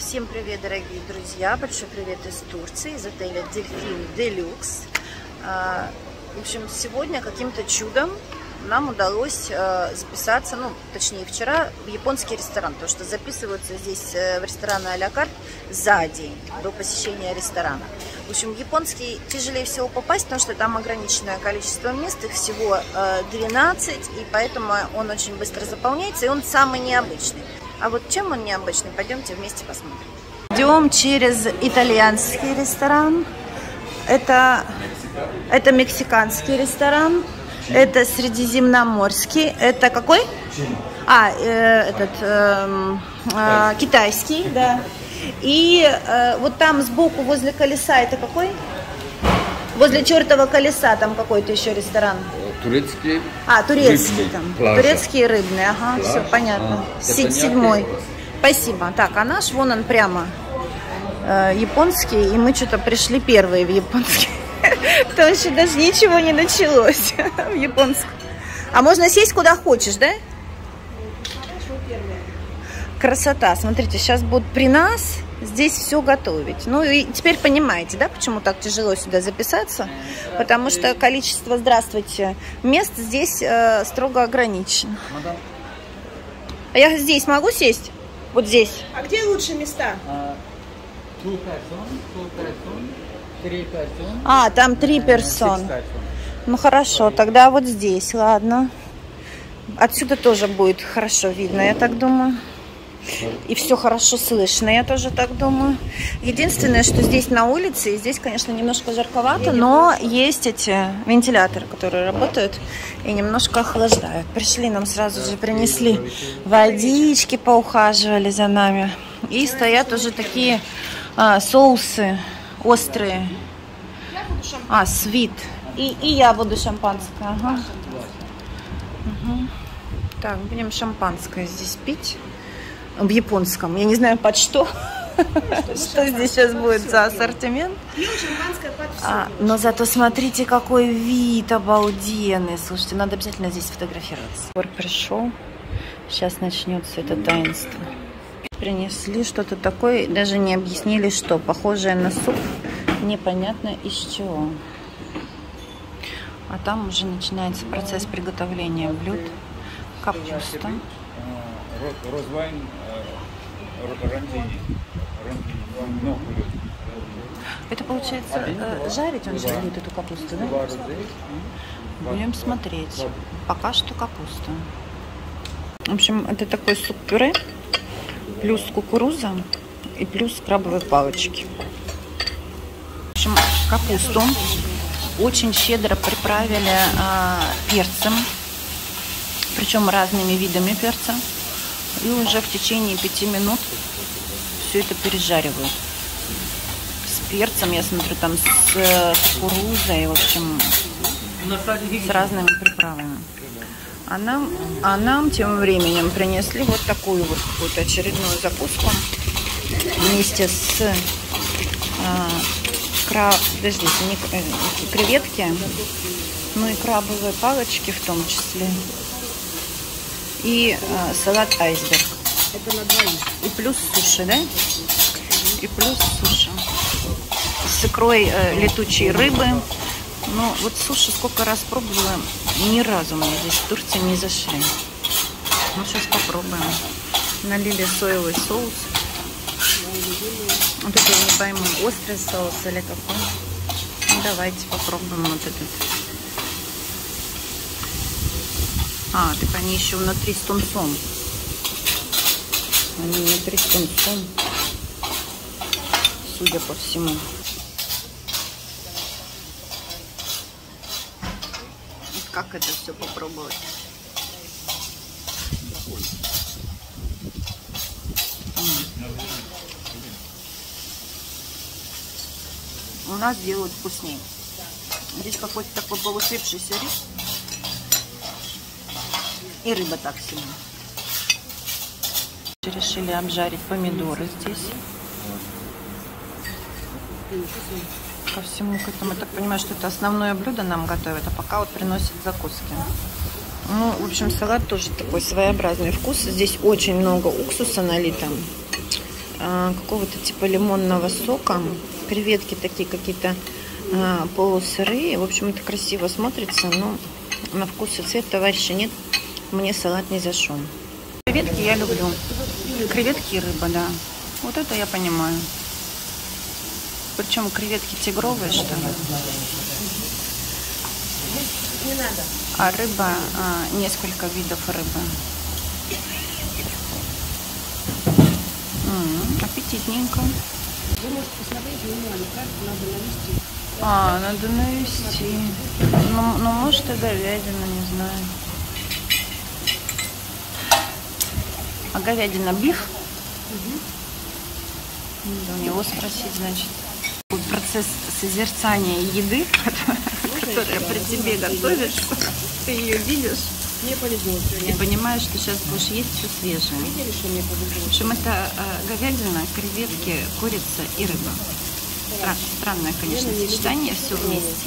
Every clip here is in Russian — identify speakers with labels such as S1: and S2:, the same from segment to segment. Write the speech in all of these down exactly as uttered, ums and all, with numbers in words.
S1: Всем привет, дорогие друзья! Большой привет из Турции, из отеля Дельфин Делюкс. В общем, сегодня каким-то чудом нам удалось записаться, ну, точнее, вчера в японский ресторан, потому что записываются здесь в рестораны а-ля карт за день до посещения ресторана. В общем, в японский тяжелее всего попасть, потому что там ограниченное количество мест, их всего двенадцать, и поэтому он очень быстро заполняется, и он самый необычный. А вот чем он необычный, пойдемте вместе посмотрим. Идем через итальянский ресторан. Это, это мексиканский ресторан. Это средиземноморский. Это какой? А, э, этот э, э, китайский, да. И э, вот там сбоку возле колеса это какой? Возле чертова колеса там какой-то еще ресторан.
S2: Турецкий.
S1: А, турецкий
S2: рыбный,
S1: там.
S2: плажа.
S1: Турецкие рыбные, ага, Плаж. Все понятно.
S2: А,
S1: Седьмой. Спасибо. Так, а наш вон он прямо э, японский, и мы что-то пришли первые в японский. То еще даже ничего не началось в японском. А можно сесть куда хочешь, да? Красота. Смотрите, сейчас будут при нас здесь все готовить. Ну и теперь понимаете, да, почему так тяжело сюда записаться? Потому что количество, здравствуйте, мест здесь э, строго ограничено. А я здесь могу сесть? Вот здесь.
S3: А где лучшие места?
S1: А, там три персон. Ну хорошо, тогда вот здесь, ладно. Отсюда тоже будет хорошо видно, я так думаю. И все хорошо слышно, я тоже так думаю. Единственное, что здесь на улице, и здесь, конечно, немножко жарковато, но есть эти вентиляторы, которые работают и немножко охлаждают. Пришли, нам сразу же принесли водички, поухаживали за нами. И стоят уже такие а, соусы острые. А, свит. И, и я буду шампанское. Ага. Угу. Так, будем шампанское здесь пить. В японском. Я не знаю, под что. Что здесь сейчас будет за ассортимент. А, но зато смотрите, какой вид обалденный. Слушайте, надо обязательно здесь фотографироваться. Скоро пришел. Сейчас начнется это таинство. Принесли что-то такое, даже не объяснили, что. Похожее на суп. Непонятно из чего. А там уже начинается процесс приготовления блюд. Капуста. Это получается э, жарить он же будет эту капусту, да? Будем смотреть. Пока что капуста. В общем, это такой суп-пюре, плюс кукуруза и плюс крабовые палочки. В общем, капусту очень щедро приправили э, перцем, причем разными видами перца. И уже в течение пяти минут все это пережаривают. С перцем, я смотрю, там с кукурузой, в общем, с разными приправами. А нам, а нам тем временем принесли вот такую вот какую-то очередную закуску вместе с а, краб, подождите, не, креветки, ну и крабовые палочки в том числе. И э, салат айсберг. Это на двоих. И плюс суши, да? И плюс суши. С икрой э, летучей рыбы. Ну, вот суши сколько раз пробовала, ни разу мы здесь в Турции не зашли. Ну, сейчас попробуем. Налили соевый соус. Вот это я не пойму, острый соус или какой. Ну, давайте попробуем вот этот. А, так они еще внутри с тунцом. Они внутри с тунцом, судя по всему. Как это все попробовать? У нас делают вкуснее. Здесь какой-то такой полусыпшийся рис. И рыба так себе. Решили обжарить помидоры здесь. Ко всему к этому, я так понимаю, что это основное блюдо нам готовят, а пока вот приносят закуски. Ну, в общем, салат тоже такой своеобразный вкус. Здесь очень много уксуса налито. а, какого-то типа лимонного сока. Креветки такие какие-то а, полусырые. В общем, это красиво смотрится, но на вкус и цвет товарища нет. Мне салат не зашел. Креветки я люблю. Креветки и рыба, да. Вот это я понимаю. Причем креветки тигровые, что ли. А рыба, а, несколько видов рыбы. М-м, аппетитненько.
S2: Вы можете посмотреть меню, они кажется, надо навести.
S1: А, надо навести. Ну, ну, может, и говядина, не знаю. А говядина биф?
S2: Угу.
S1: Надо у него спросить, значит. Процесс созерцания еды, которая при тебе готовится, ты ее видишь.
S2: Мне повезло.
S1: И понимаешь, что сейчас будешь есть все свежее.
S2: Видели, что мне повезло?
S1: В общем, это э, говядина, креветки, курица и рыба. Стра странное, конечно, сочетание, все вместе.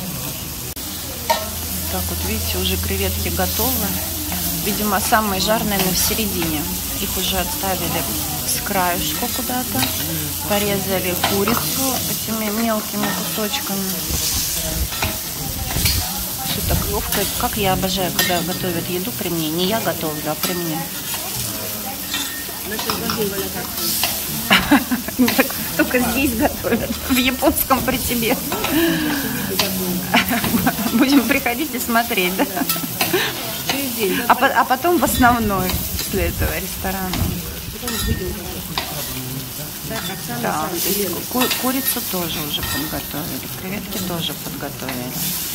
S1: Так вот, видите, уже креветки готовы. Видимо, самые жарные в середине. Их уже отставили с краюшку куда-то. Порезали курицу этими мелкими кусочками. Все так ловко. Как я обожаю, когда готовят еду при мне. Не я готовлю, а при мне. Только здесь готовят. В японском при тебе. Будем приходить и смотреть, да? А, а потом в основной после этого ресторана. Да, ку курицу тоже уже подготовили, креветки тоже подготовили.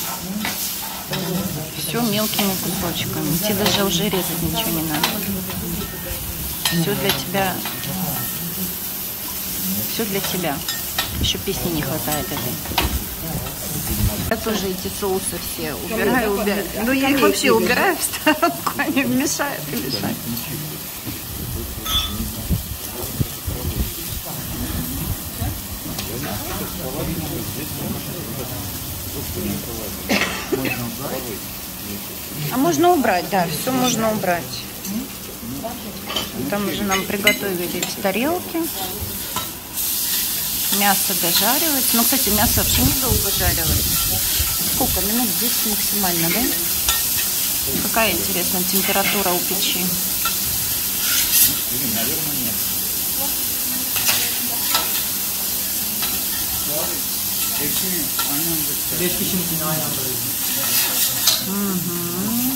S1: Все мелкими кусочками. Тебе даже уже резать ничего не надо. Все для тебя. Все для тебя. Еще песни не хватает этой. Я тоже эти соусы все убираю, убираю. Ну, я их вообще убираю в сторонку, они мешают и мешают. А можно убрать, да, все можно убрать. Там уже нам приготовили в тарелке. Мясо дожаривается. Ну, кстати, мясо вообще недолго жарилось. Сколько? Минут десять максимально, да? Какая интересная температура у печи?
S3: Наверное, нет.
S1: Угу.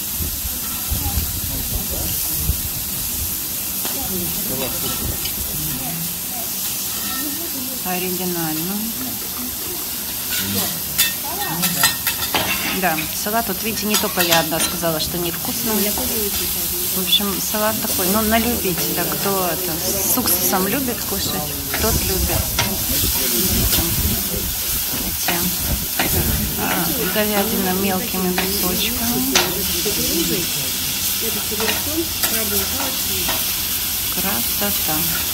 S1: Оригинально. Да, салат, вот видите, не только я одна сказала, что невкусно. В общем, салат такой, ну, на любителя. Кто это с уксусом любит кушать, тот любит. Эти, а, говядина мелкими кусочками. Красота.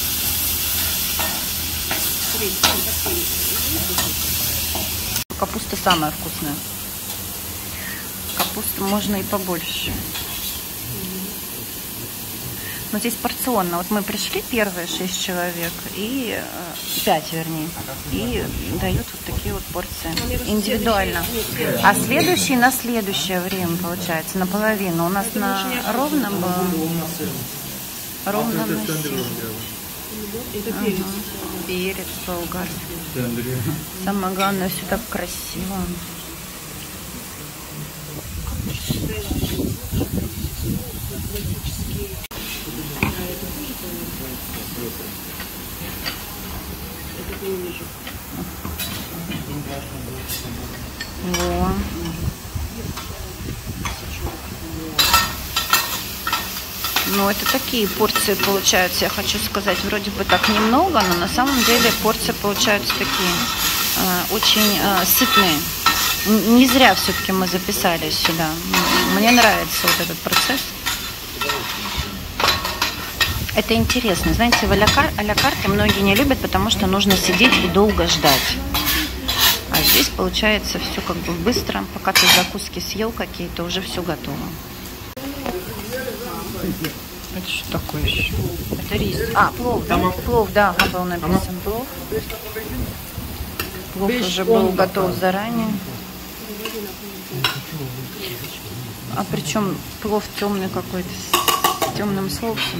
S1: Капуста самая вкусная. Капусты можно и побольше. Но здесь порционно. Вот мы пришли первые шесть человек, и пять, вернее, и дают вот такие вот порции индивидуально. А следующий на следующее время, получается, наполовину. У нас на ровном было. Ровно на семь.
S2: Это
S1: ага.
S2: перец.
S1: Перец болгарский. Самое главное, все так красиво. Во. Ну, это такие порции получаются, я хочу сказать, вроде бы так немного, но на самом деле порции получаются такие э, очень э, сытные. Не зря все-таки мы записались сюда. Мне нравится вот этот процесс. Это интересно. Знаете, в а-ля карте многие не любят, потому что нужно сидеть и долго ждать. А здесь получается все как бы быстро. Пока ты закуски съел какие-то, уже все готово. Это что такое еще? Это рис. А, плов, да? Плов, да, был написан плов. Плов уже был готов заранее. А причем плов темный какой-то, с темным соусом.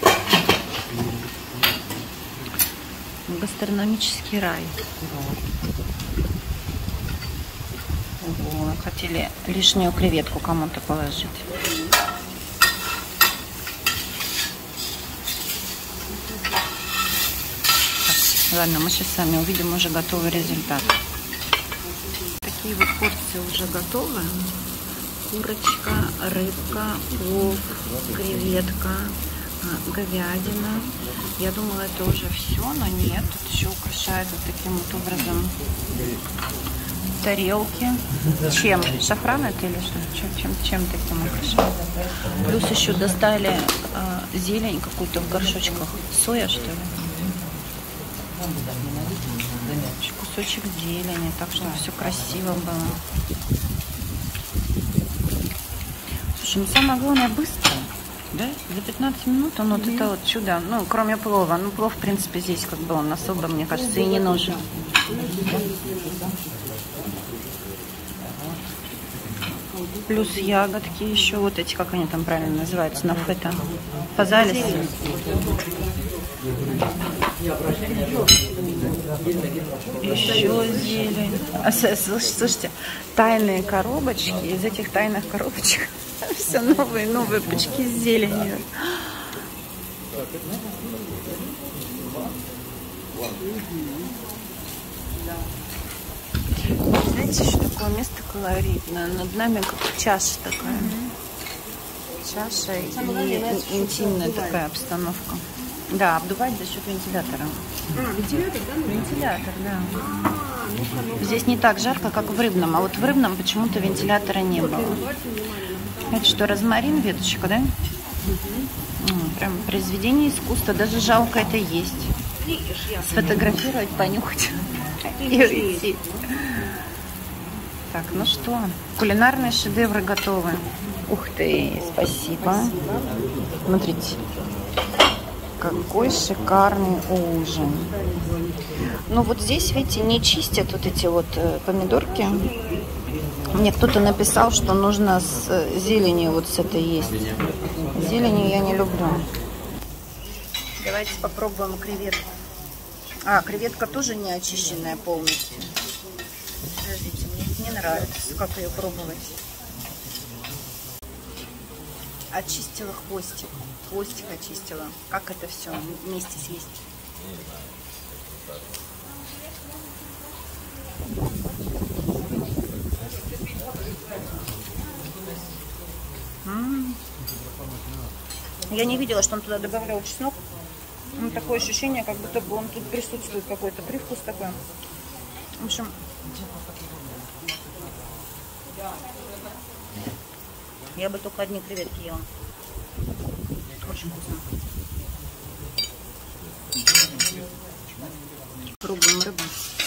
S1: Гастрономический рай. Ого, хотели лишнюю креветку кому-то положить. Так, ладно, мы сейчас сами увидим уже готовый результат. Такие вот порции уже готовы. Курочка, рыбка, плов, креветка, говядина. Я думала, это уже все, но нет. Тут еще украшают вот таким вот образом тарелки. Чем? Шафран это или что? Чем, чем, чем таким украшают? Плюс еще достали э, зелень какую-то в горшочках. Соя, что ли? Кусочек зелени, так что все красиво было. Слушай, ну самое главное быстро. Да? За пятнадцать минут он вот это вот чудо. Ну, кроме плова. Ну, плов, в принципе, здесь как бы он особо, мне кажется, и не нужен. Плюс ягодки еще, вот эти, как они там правильно называются, нафета. Фазалис. Еще зелень. А, слушайте, тайные коробочки. Из этих тайных коробочек все новые новые пучки с зеленью. Знаете, что такое место колоритное? Над нами как чаша такая. Чаша и интимная такая обстановка. Да, обдувать за счет вентилятора.
S2: А, вентилятор, да?
S1: Вентилятор, да. Здесь не так жарко, как в рыбном, а вот в рыбном почему-то вентилятора не было. Это что, розмарин, веточка, да? Угу. Прям произведение искусства, даже жалко это есть. Сфотографировать, понюхать и уйти. Так, ну что, кулинарные шедевры готовы. Ух ты, спасибо. Смотрите, какой шикарный ужин. Ну вот здесь, видите, не чистят вот эти вот помидорки. Мне кто-то написал, что нужно с зеленью вот с этой есть. Зеленью я не люблю. Давайте попробуем креветку. А, креветка тоже не очищенная полностью. Подождите, мне не нравится, как ее пробовать. Очистила хвостик. Хвостик очистила. Как это все вместе съесть? М-м-м. Я не видела, что он туда добавлял чеснок. Ну, такое ощущение, как будто бы он тут присутствует, какой-то привкус такой. В общем, я бы только одни креветки ела. Очень вкусно. Пробуем рыбу.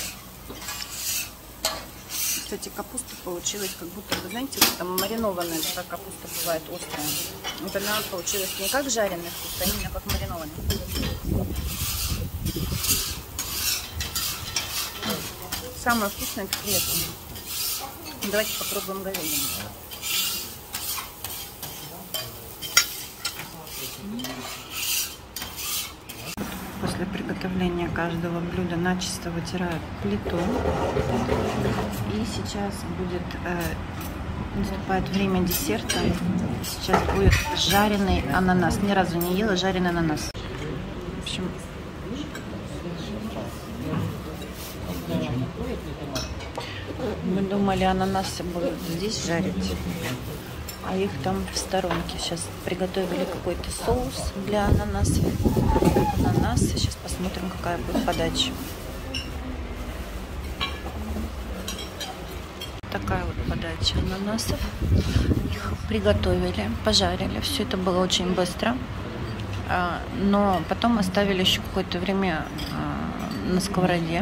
S1: Кстати, капуста получилась как будто, вы знаете, вот там маринованная, такая капуста бывает острая. Вот она получилась не как жареный вкус, а именно как маринованная. Самое вкусное это креветка. Давайте попробуем говядину. После приготовления каждого блюда начисто вытирают плиту. И сейчас будет э, наступает время десерта. Сейчас будет жареный ананас. Ни разу не ела жареный ананас. В общем, мы думали, ананасы будут здесь жарить, а их там в сторонке. Сейчас приготовили какой-то соус для ананасов. Ананасы. Сейчас посмотрим, какая будет подача. Такая вот подача ананасов. Их приготовили, пожарили. Все это было очень быстро. Но потом оставили еще какое-то время на сковороде.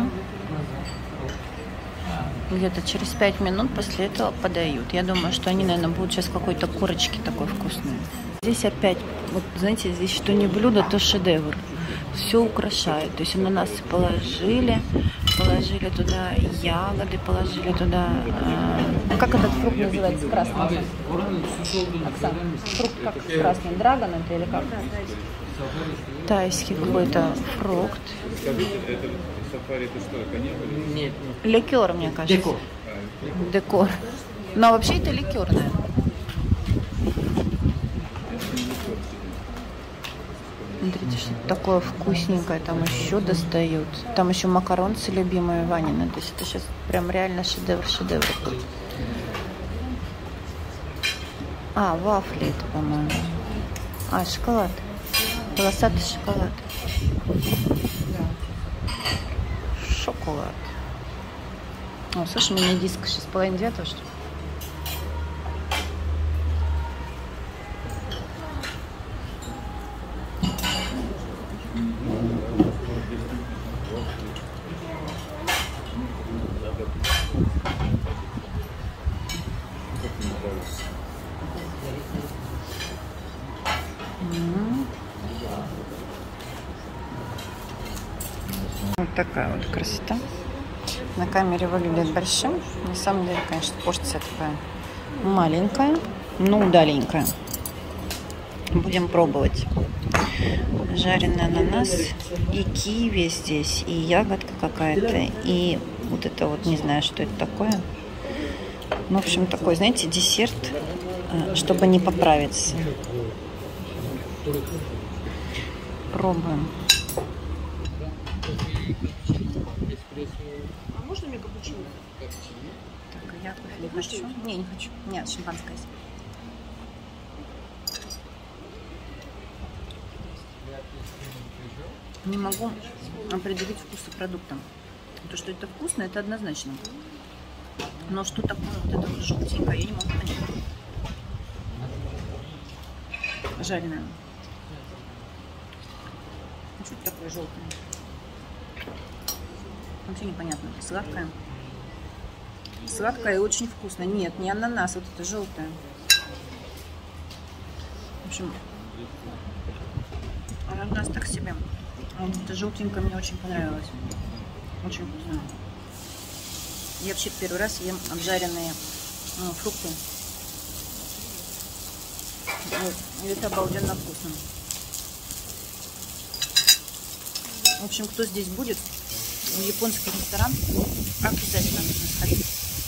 S1: Где-то через пять минут после этого подают. Я думаю, что они, наверное, будут сейчас какой-то курочки такой вкусной. Здесь опять, вот знаете, здесь что не блюдо, то шедевр. Все украшают. То есть ананасы положили, положили туда ягоды, положили туда... Э, как этот фрукт называется? Красный. Оксана, фрукт как красный? Драгон это или как? Тайский какой-то фрукт.
S3: Скажите, это сафари это что, коньяк или...
S4: Нет,
S1: Ликер, мне кажется.
S4: Декор.
S1: Декор. Но вообще это ликер, наверное. Смотрите, что такое вкусненькое там еще достают. Там еще макаронцы любимые Ванины. То есть это сейчас прям реально шедевр, шедевр. А, вафли это, по-моему. А, шоколад. Полосатый шоколад. Шоколад. О, слушай, у меня диск шесть с половиной девятого, что ли? Вот такая вот красота. На камере выглядит большим. На самом деле, конечно, порция такая маленькая, но удаленькая. Будем пробовать. Жареный ананас и киви здесь, и ягодка какая-то, и вот это вот, не знаю, что это такое. Ну, в общем, такой, знаете, десерт, чтобы не поправиться. Пробуем.
S2: А можно мне капучино?
S1: Так, я кофе не хочу. Не, не хочу. Нет, шампанское есть. Не могу определить вкусы продукта. То, что это вкусно, это однозначно. Но что такое вот это вот желтенькое, я не могу понять. Жареное. Что это такое желтое? Вообще непонятно. Сладкое. Сладкое и очень вкусно. Нет, не ананас, вот это желтое. В общем, ананас так себе. А вот это желтенькое мне очень понравилось. Очень вкусно. Я вообще первый раз ем обжаренные ну, фрукты. Вот. И это обалденно вкусно. В общем, кто здесь будет, в японский ресторан, обязательно нужно сходить.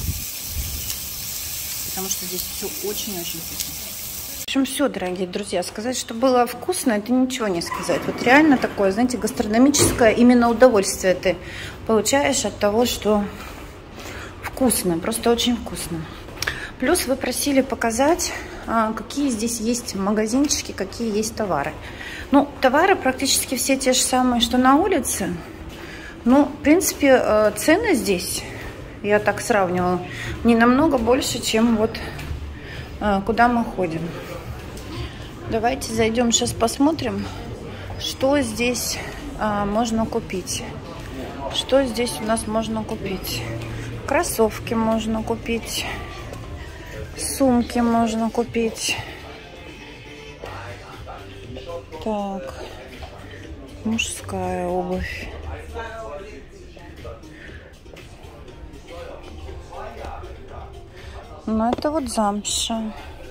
S1: Потому что здесь все очень-очень вкусно. В общем, все, дорогие друзья. Сказать, что было вкусно, это ничего не сказать. Вот реально такое, знаете, гастрономическое именно удовольствие ты получаешь от того, что вкусно, просто очень вкусно. Плюс вы просили показать, какие здесь есть магазинчики, какие есть товары. Ну, товары практически все те же самые, что на улице. Ну, в принципе, цены здесь, я так сравнивала, не намного больше, чем вот куда мы ходим. Давайте зайдем сейчас посмотрим, что здесь можно купить. Что здесь у нас можно купить? Кроссовки можно купить. Сумки можно купить. Так, мужская обувь. Ну, это вот замша.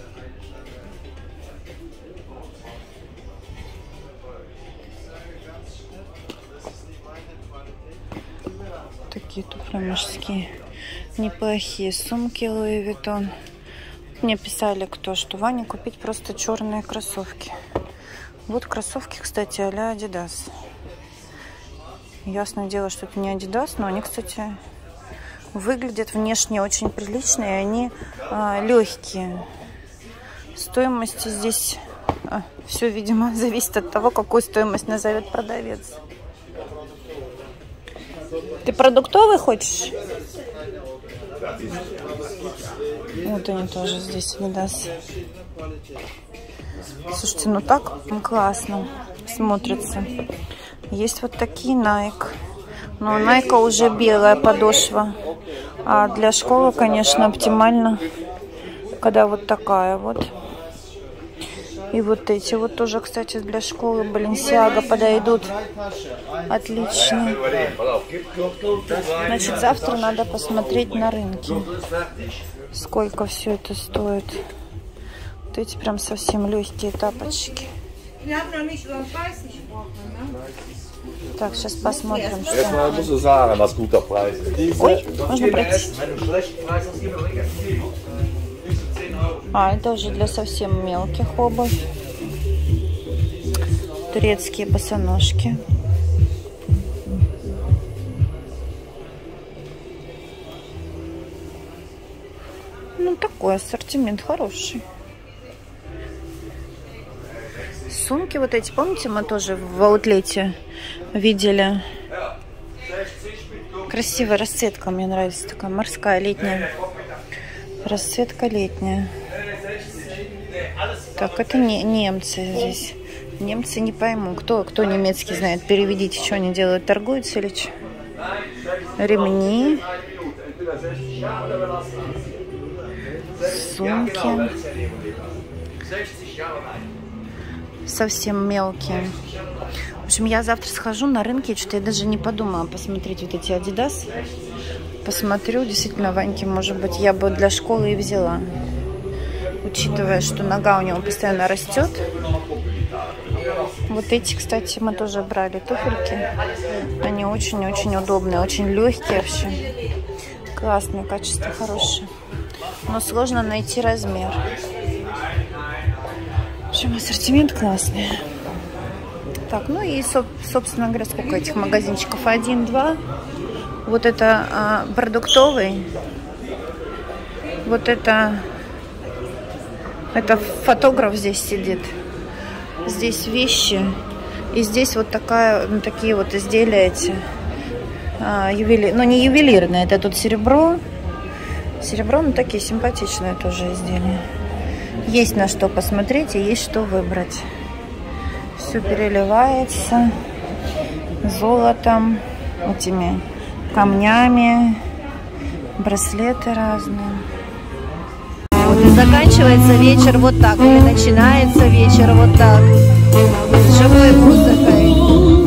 S1: Такие туфли мужские. Неплохие сумки Луи Виттон. Мне писали кто, что Ване купить просто черные кроссовки. Вот кроссовки, кстати, а-ля Адидас. Ясное дело, что это не Адидас, но они, кстати, выглядят внешне очень прилично, и они а, легкие. Стоимости здесь а, все, видимо, зависит от того, какую стоимость назовет продавец. Ты продуктовый хочешь? Вот они тоже здесь, Адидас. Слушайте, ну так классно смотрится. Есть вот такие Nike. Но Nike уже белая подошва. А для школы, конечно, оптимально, когда вот такая вот. И вот эти вот тоже, кстати, для школы Balenciaga подойдут отлично. Значит, завтра надо посмотреть на рынке, сколько все это стоит. Вот эти прям совсем легкие тапочки. Так, сейчас посмотрим, что... Ой, можно пройти. А, это уже для совсем мелких обувь. Турецкие босоножки. Ну, такой ассортимент хороший. Сумки вот эти, помните, мы тоже в аутлете видели. Красивая расцветка, мне нравится, такая морская, летняя. Расцветка летняя. Так, это не немцы здесь. Немцы не пойму. Кто, кто немецкий знает, переведите, что они делают, торгуются или что? Ремни. Сумки. Совсем мелкие. В общем, я завтра схожу на рынке, что-то я даже не подумала посмотреть вот эти Adidas. Посмотрю, действительно, Ваньке, может быть, я бы для школы и взяла. Учитывая, что нога у него постоянно растет. Вот эти, кстати, мы тоже брали туфельки. Они очень-очень удобные, очень легкие вообще. Классные, качество хорошее. Но сложно найти размер. В общем, ассортимент классный. Так, ну и, собственно говоря, сколько этих магазинчиков? Один, два. Вот это а, продуктовый. Вот это... Это фотограф здесь сидит. Здесь вещи. И здесь вот такая, ну, такие вот изделия эти. А, ювели... Ну, не ювелирные, это тут серебро. Серебро, ну, такие симпатичные тоже изделия. Есть на что посмотреть и есть что выбрать. Все переливается золотом, этими камнями, браслеты разные. Вот и заканчивается вечер вот так, или начинается вечер вот так, с живой музыкой.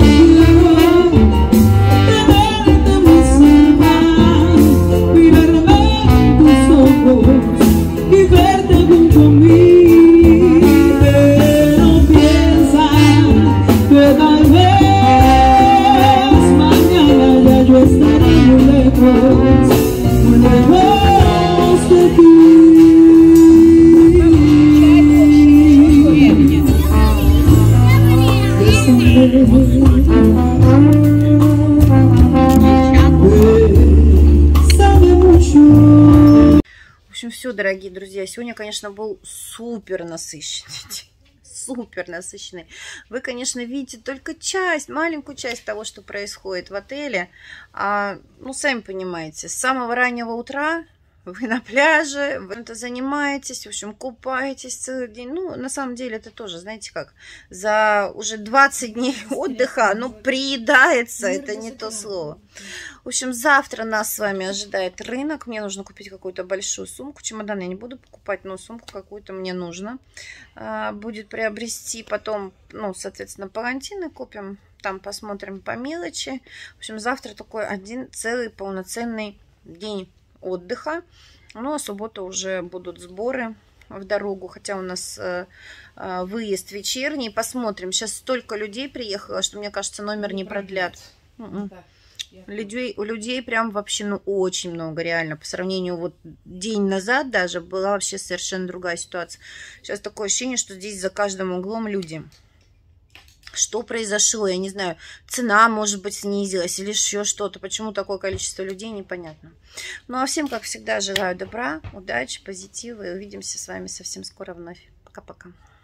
S1: В общем, все, дорогие друзья, сегодня, конечно, был супер насыщенный день. Супер насыщенный. Вы, конечно, видите только часть, маленькую часть того, что происходит в отеле. А, ну, сами понимаете, с самого раннего утра вы на пляже, вы это занимаетесь, в общем, купаетесь целый день. Ну, на самом деле, это тоже, знаете как, за уже двадцать дней отдыха, ну, приедается, это не то слово. В общем, завтра нас с вами ожидает рынок. Мне нужно купить какую-то большую сумку. Чемодан я не буду покупать, но сумку какую-то мне нужно а, будет приобрести. Потом, ну, соответственно, палантины купим. Там посмотрим по мелочи. В общем, завтра такой один целый полноценный день отдыха. Ну, а суббота уже будут сборы в дорогу. Хотя у нас э, э, выезд вечерний. Посмотрим. Сейчас столько людей приехало, что, мне кажется, номер не продлят. Людей, у людей прям вообще, ну, очень много, реально. По сравнению вот день назад даже была вообще совершенно другая ситуация. Сейчас такое ощущение, что здесь за каждым углом люди. Что произошло, я не знаю. Цена, может быть, снизилась или еще что-то. Почему такое количество людей, непонятно. Ну, а всем, как всегда, желаю добра, удачи, позитива. И увидимся с вами совсем скоро вновь. Пока-пока.